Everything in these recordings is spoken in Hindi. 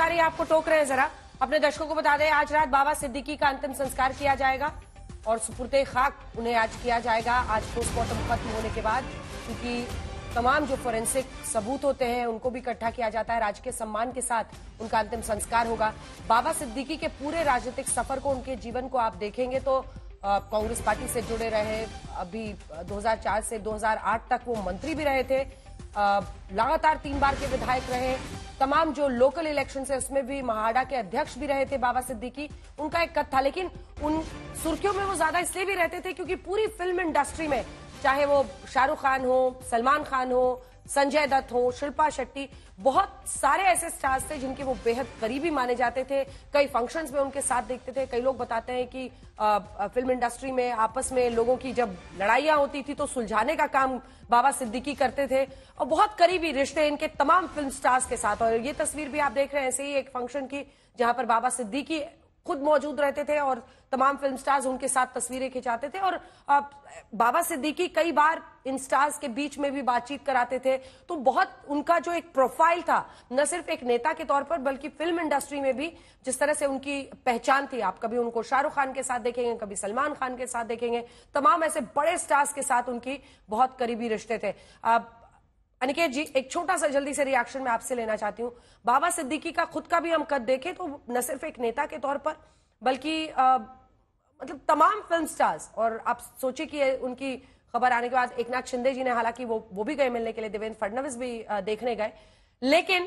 रही है, आपको टोक रहे हैं जरा। अपने दर्शकों को बता दें, आज रात बाबा सिद्दीकी का अंतिम संस्कार किया जाएगा और सुपुर्दे खाक उन्हें आज किया जाएगा, आज पोस्टमार्टम खत्म होने के बाद, क्योंकि तमाम जो फोरेंसिक सबूत होते हैं उनको भी इकट्ठा किया जाता है। राजकीय सम्मान के साथ उनका अंतिम संस्कार होगा। बाबा सिद्दीकी के पूरे राजनीतिक सफर को, उनके जीवन को आप देखेंगे तो कांग्रेस पार्टी से जुड़े रहे, अभी 2004 से 2008 तक वो मंत्री भी रहे थे, लगातार 3 बार के विधायक रहे, तमाम जो लोकल इलेक्शन है उसमें भी महाड़ा के अध्यक्ष भी रहे थे बाबा सिद्दीकी। उनका एक कद था, लेकिन उन सुर्खियों में वो ज्यादा इसलिए भी रहते थे क्योंकि पूरी फिल्म इंडस्ट्री में, चाहे वो शाहरुख खान हो, सलमान खान हो, संजय दत्त हो, शिल्पा शेट्टी, बहुत सारे ऐसे स्टार्स थे जिनके वो बेहद करीबी माने जाते थे। कई फंक्शंस में उनके साथ देखते थे। कई लोग बताते हैं कि फिल्म इंडस्ट्री में आपस में लोगों की जब लड़ाइयां होती थी तो सुलझाने का काम बाबा सिद्दीकी करते थे और बहुत करीबी रिश्ते इनके तमाम फिल्म स्टार्स के साथ। और ये तस्वीर भी आप देख रहे हैं ऐसे ही एक फंक्शन की, जहां पर बाबा सिद्दीकी खुद मौजूद रहते थे और तमाम फिल्म स्टार्स उनके साथ तस्वीरें खिंचाते थे। और बाबा सिद्दीकी कई बार इन स्टार्स के बीच में भी बातचीत कराते थे। तो बहुत उनका जो एक प्रोफाइल था, न सिर्फ एक नेता के तौर पर बल्कि फिल्म इंडस्ट्री में भी जिस तरह से उनकी पहचान थी, आप कभी उनको शाहरुख खान के साथ देखेंगे, कभी सलमान खान के साथ देखेंगे, तमाम ऐसे बड़े स्टार्स के साथ उनकी बहुत करीबी रिश्ते थे। अनिकेत जी, एक छोटा सा जल्दी से रिएक्शन मैं आपसे लेना चाहती हूँ। बाबा सिद्दीकी का खुद का भी हम कद देखें तो न सिर्फ एक नेता के तौर पर बल्कि मतलब तमाम फिल्म स्टार्स, और आप सोचिए कि उनकी खबर आने के बाद एकनाथ शिंदे जी ने, हालांकि वो भी गए मिलने के लिए, देवेंद्र फडणवीस भी देखने गए, लेकिन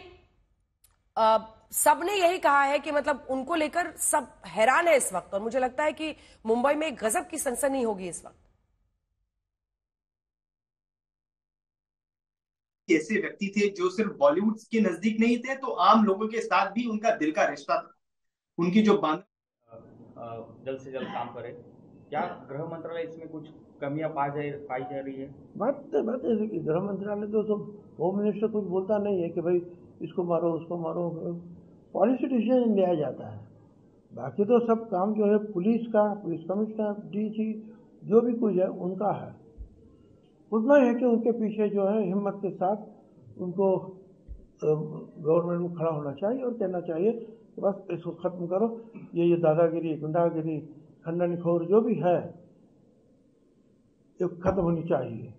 सबने यही कहा है कि मतलब उनको लेकर सब हैरान है इस वक्त। और मुझे लगता है कि मुंबई में गजब की सनसनी होगी इस वक्त। ऐसे व्यक्ति थे जो सिर्फ बॉलीवुड के नजदीक नहीं थे, तो आम लोगों के साथ भी उनका दिल का रिश्ता था। उनकी जो जल्द से जल्द काम करे। क्या गृह मंत्रालय इसमें कुछ कमियां पाई जा रही है? बात है कि गृह मंत्रालय तो होम मिनिस्टर कुछ बोलता नहीं है कि भाई इसको मारो उसको मारो, पॉलिसी डिसीजन लिया जाता है। बाकी तो सब काम जो है पुलिस कमिश्नर, डीजी, जो भी कुछ है उनका है। उतना है कि उनके पीछे जो है हिम्मत के साथ उनको गवर्नमेंट में खड़ा होना चाहिए और कहना चाहिए कि बस इसको खत्म करो, ये दादागिरी, गुंडागिरी, खंडनखोर जो भी है ये खत्म होनी चाहिए।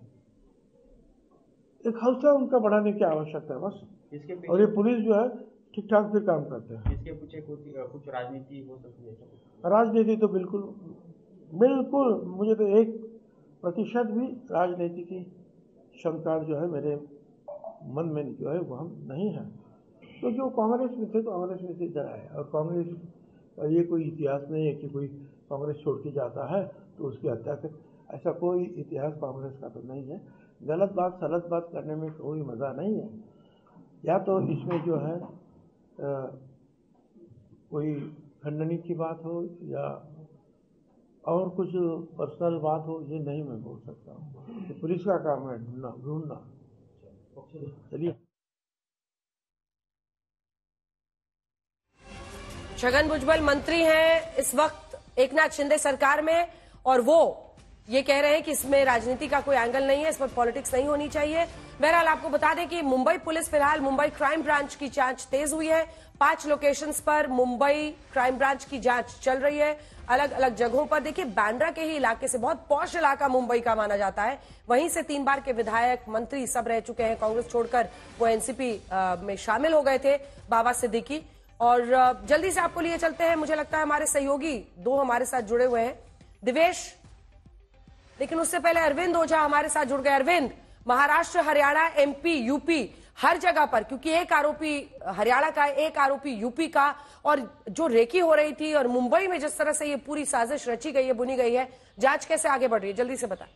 एक हौसला उनका बढ़ाने की आवश्यकता है बस। और ये पुलिस जो है ठीक ठाक से काम करते हैं। इसके पीछे कुछ राजनीति हो सकती है? राजनीति तो बिल्कुल मुझे तो 1% भी राजनीति की शंका जो है मेरे मन में जो है वह नहीं है। तो जो कांग्रेस में थे, कांग्रेस में से इधर आए, और कांग्रेस का ये कोई इतिहास नहीं है कि कोई कांग्रेस छोड़ के जाता है तो उसकी हत्या कर, ऐसा कोई इतिहास कांग्रेस का तो नहीं है। गलत बात करने में कोई मज़ा नहीं है। या तो इसमें जो है कोई खंडनी की बात हो या और कुछ पर्सनल बात हो, ये नहीं मैं बोल सकता हूँ। तो पुलिस का काम है ढूंढना। चलिए। छगन भुजबल मंत्री हैं इस वक्त एकनाथ शिंदे सरकार में, और वो ये कह रहे हैं कि इसमें राजनीति का कोई एंगल नहीं है, इस पर पॉलिटिक्स नहीं होनी चाहिए। बहरहाल आपको बता दें कि मुंबई पुलिस फिलहाल मुंबई क्राइम ब्रांच की जांच तेज हुई है। 5 लोकेशंस पर मुंबई क्राइम ब्रांच की जांच चल रही है, अलग अलग जगहों पर। देखिए, बांद्रा के ही इलाके से, बहुत पॉश इलाका मुंबई का माना जाता है, वहीं से 3 बार के विधायक, मंत्री सब रह चुके हैं। कांग्रेस छोड़कर वो एनसीपी में शामिल हो गए थे बाबा सिद्दीकी। और जल्दी से आपको लिए चलते हैं, मुझे लगता है हमारे सहयोगी 2 हमारे साथ जुड़े हुए हैं, दिवेश, लेकिन उससे पहले अरविंद ओझा हमारे साथ जुड़ गए। अरविंद, महाराष्ट्र, हरियाणा, एमपी, यूपी, हर जगह पर, क्योंकि एक आरोपी हरियाणा का, एक आरोपी यूपी का, और जो रेकी हो रही थी, और मुंबई में जिस तरह से ये पूरी साजिश रची गई है, बुनी गई है, जांच कैसे आगे बढ़ रही है, जल्दी से बताएं।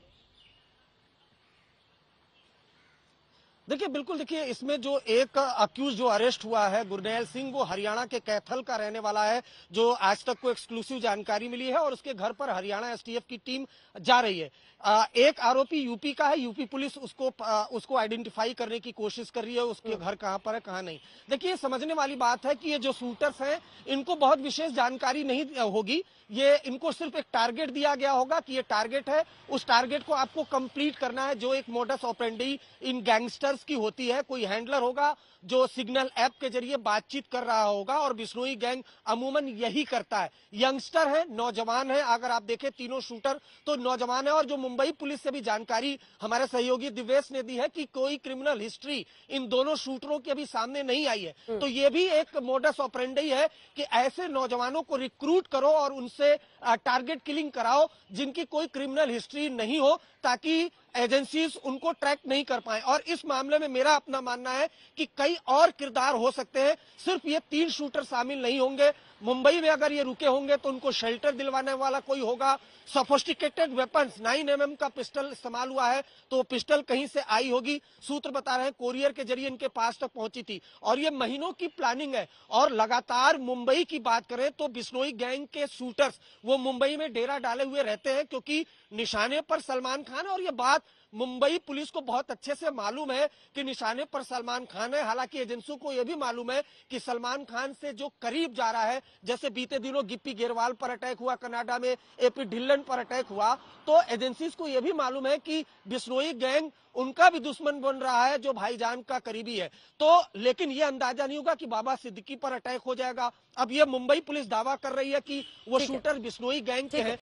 देखिए, बिल्कुल, देखिए इसमें जो एक अक्यूज जो अरेस्ट हुआ है गुरनैल सिंह, वो हरियाणा के कैथल का रहने वाला है, जो आज तक को एक्सक्लूसिव जानकारी मिली है, और उसके घर पर हरियाणा एसटीएफ की टीम जा रही है। एक आरोपी यूपी का है, यूपी पुलिस उसको आइडेंटिफाई करने की कोशिश कर रही है, उसके घर कहां पर है कहां नहीं। देखिए, समझने वाली बात है कि ये जो शूटर्स हैं इनको बहुत विशेष जानकारी नहीं होगी, ये इनको सिर्फ एक टारगेट दिया गया होगा कि ये टारगेट है, उस टारगेट को आपको कंप्लीट करना है, जो एक मोडस ऑपरेंडी इन गैंगस्टर्स हैंडलर्स की होती है। कोई हैंडलर होगा जो सिग्नल ऐप के जरिए बातचीत कर रहा होगा और बिश्नोई गैंग अमूमन यही करता है। यंगस्टर है, नौजवान है, अगर आप देखें तीनों शूटर तो नौजवान है। और जो मुंबई पुलिस से भी जानकारी हमारे सहयोगी दिवेश ने दी है कि कोई क्रिमिनल हिस्ट्री इन दोनों शूटरों के अभी सामने नहीं आई है। तो ये भी एक मोडस ऑपरेंडी है कि ऐसे नौजवानों को रिक्रूट करो और उनसे टारगेट किलिंग कराओ जिनकी कोई क्रिमिनल हिस्ट्री नहीं हो, ताकि एजेंसीज उनको ट्रैक नहीं कर पाए। और इस मामले में मेरा अपना मानना है कि कई और किरदार हो सकते हैं, सिर्फ ये 3 शूटर शामिल नहीं होंगे। मुंबई में अगर ये रुके होंगे तो उनको शेल्टर दिलवाने वाला कोई होगा। सोफिस्टिकेटेड वेपन्स 9mm का पिस्टल इस्तेमाल हुआ है, तो पिस्टल कहीं से आई होगी। सूत्र बता रहे हैं कोरियर के जरिए इनके पास तक पहुंची थी और ये महीनों की प्लानिंग है। और लगातार मुंबई की बात करें तो बिश्नोई गैंग के शूटर्स वो मुंबई में डेरा डाले हुए रहते हैं, क्योंकि निशाने पर सलमान खान है। और ये बात मुंबई पुलिस को बहुत अच्छे से मालूम है कि निशाने पर सलमान खान है। हालांकि एजेंसियों को यह भी मालूम है कि सलमान खान से जो करीब जा रहा है, जैसे बीते दिनों गिप्पी गेरवाल पर अटैक हुआ कनाडा में, एपी ढिल्लन पर अटैक हुआ, तो एजेंसीज को यह भी मालूम है कि बिश्नोई गैंग उनका भी दुश्मन बन रहा है जो भाईजान का करीबी है। तो लेकिन यह अंदाजा नहीं होगा कि बाबा सिद्दीकी पर अटैक हो जाएगा। अब यह मुंबई पुलिस दावा कर रही है कि वो शूटर बिश्नोई गैंग के हैं।